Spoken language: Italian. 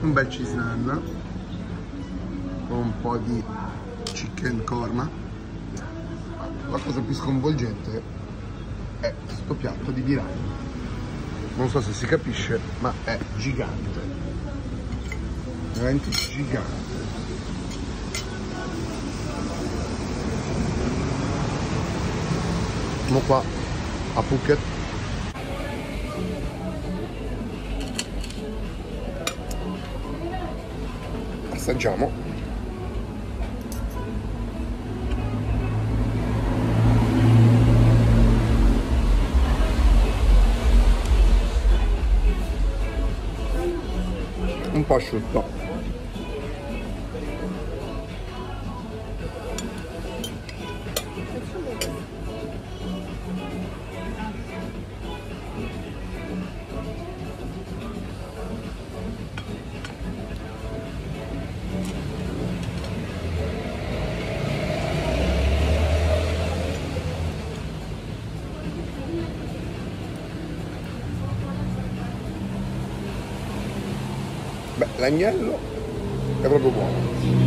un bel cheese naan con un po' di chicken korma. La cosa più sconvolgente è questo piatto di biryani. Non so se si capisce, ma è gigante, veramente gigante. Siamo qua a Phuket. Assaggiamo. Un po' asciutto. Beh, l'agnello è proprio buono.